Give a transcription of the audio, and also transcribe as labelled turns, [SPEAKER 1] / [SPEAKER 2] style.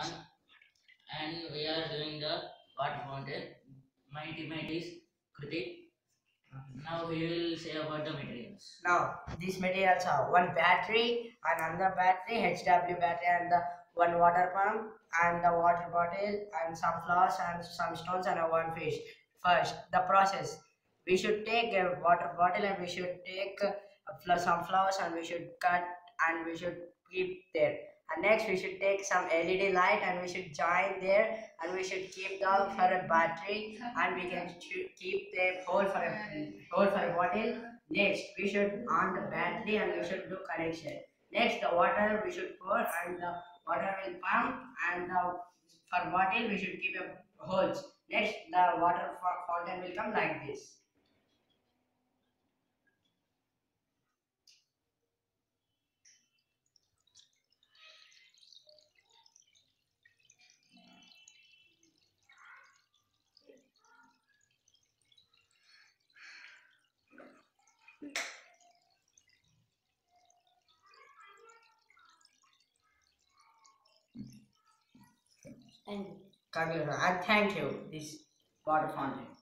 [SPEAKER 1] and, and we are doing the water fountain. My teammate is Kritik. Now we will say about the materials.
[SPEAKER 2] Now, these materials are one battery, another battery, HW battery, and the one water pump, and the water bottle, and some flowers, and some stones, and a one fish. First, the process. We should take a water bottle, and we should take some flowers, and we should cut, and we should keep there. And next, we should take some LED light, and we should join there, and we should keep the for a battery, and we can keep the hole for a bottle. Next, we should on the battery and we should do connection. Next, the water we should pour and the water will pump and for bottle we should keep a holes. Next, the water fountain will come like this. And thank you. This water fountain.